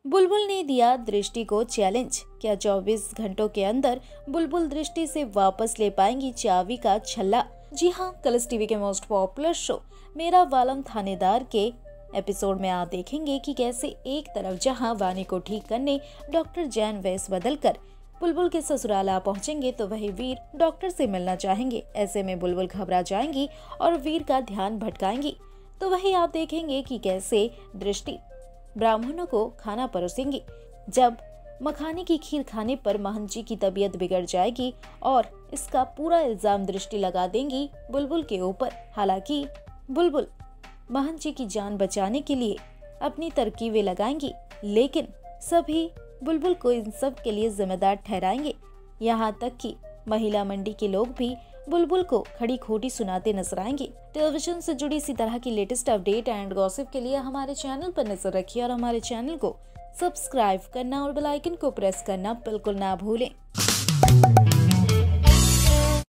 बुलबुल ने दिया दृष्टि को चैलेंज। क्या 24 घंटों के अंदर बुलबुल दृष्टि से वापस ले पाएंगी चाबी का छल्ला? जी हाँ, कलर्स टीवी के most popular show Mera Balam थानेदार के एपिसोड में आप देखेंगे कि कैसे एक तरफ जहां वानी को ठीक करने डॉक्टर जैन वेश बदलकर बुलबुल के ससुराल आ पहुंचेंगे, तो वही वीर डॉक्टर से मिलना चाहेंगे। ऐसे में बुलबुल घबरा जाएंगी और वीर का ध्यान भटकाएंगी। तो वही आप देखेंगे कि कैसे दृष्टि ब्राह्मणों को खाना परोसेंगी। जब मखाने की खीर खाने पर महंत जी की तबीयत बिगड़ जाएगी और इसका पूरा इल्जाम दृष्टि लगा देंगी बुलबुल के ऊपर। हालांकि बुलबुल महंत जी की जान बचाने के लिए अपनी तरकीबें लगाएंगी, लेकिन सभी बुलबुल को इन सब के लिए जिम्मेदार ठहराएंगे। यहाँ तक कि महिला मंडी के लोग भी बुलबुल को खड़ी खोटी सुनाते नजर आएंगे। टेलीविजन से जुड़ी इसी तरह की लेटेस्ट अपडेट एंड गॉसिप के लिए हमारे चैनल पर नजर रखिए और हमारे चैनल को सब्सक्राइब करना और बेल आइकन को प्रेस करना बिल्कुल ना भूलें।